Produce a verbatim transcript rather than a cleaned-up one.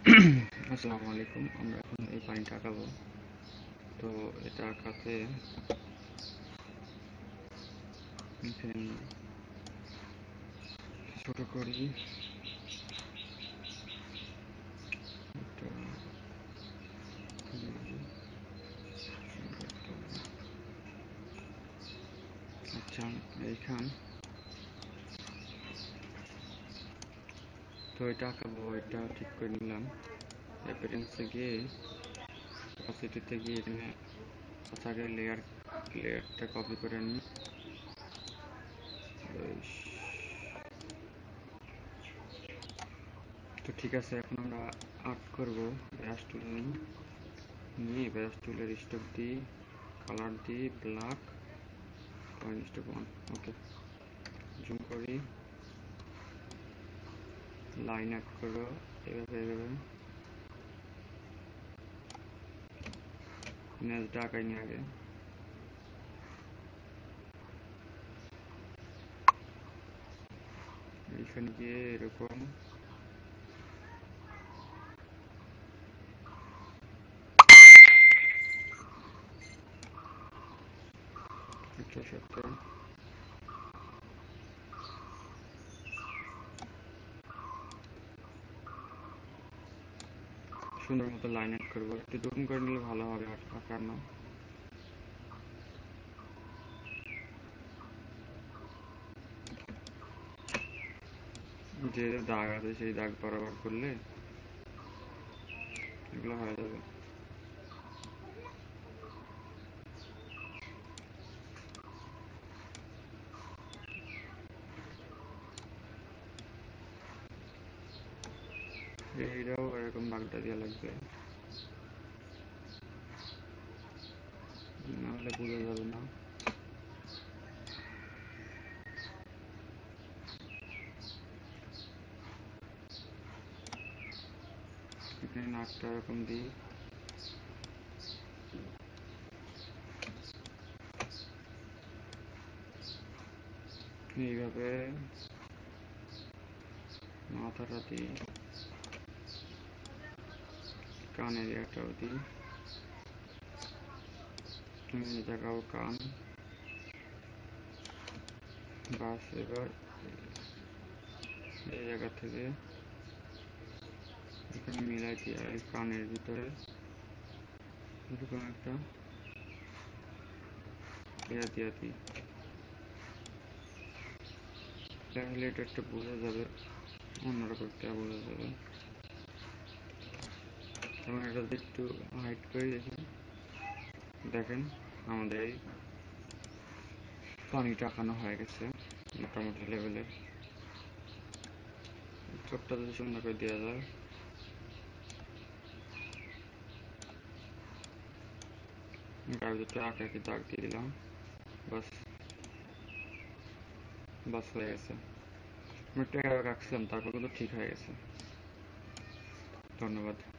আসসালামু আলাইকুম। আমরা এখন এই পানিটা আঁকাবো। তো এটা আঁকাতে এখানে ছোট করি, এটা আচ্ছা এইখান তো এটা আঁকাবো, এটা ঠিক করে নিলাম। অ্যাপিয়ারেন্সে গিয়ে অপাসিটিতে গিয়ে এখানে আগে লেয়ার লেয়ারটা কপি করে নিই। তো ঠিক আছে, এখন আমরা আর্ট করবো। ব্রাশ টুল নিই, নিয়ে ব্রাশ টুলের স্ট্রোক দিই, কালার দিই black, point stroke one. Okay, zoom করি, লাইন আর্ট করবো এভাবে এভাবে। নেজটা আঁকাই নি আগে। এখানে গিয়ে এরকম এটার সাথে সুন্দর মতো লাইন আর্ট করবো। একটু জুম করে নিলে ভালো হবে আঁকার না। যে দাগ আছে সেই দাগ বরাবর করলে এগুলো হয়ে যাবে। এইটাও এরকম দাগটা দেওয়া লাগবে, নাহলে বোঝা যাবে না। এখানে নাকটা এরকম দিই, এইভাবে মাথাটা দিই, কানের এটাও দিই, এই জায়গাও কান। বাস এবার এই জায়গা থেকে এখানে মিলাই দিই, আর এই কানের ভিতরে এরকম একটা ইয়া দিয়ে দিই, তাহলে এটা একটা বোঝা যাবে, অন্যরকম একটা বোঝা যাবে। এবং এটা যদি একটু হাইট করে দেখি, দেখেন আমাদের এই পানিটা আঁকানো হয়ে গেছে মোটামুটি লেভেলের। চোখটা যদি সুন্দর করে দেওয়া যায়, গায়ের ভিতরে আঁকা একটি দাগ দিয়ে দিলাম, বাস বাস হয়ে গেছে। আমি একটা রাখছিলাম, তারপর কিন্তু ঠিক হয়ে গেছে। ধন্যবাদ।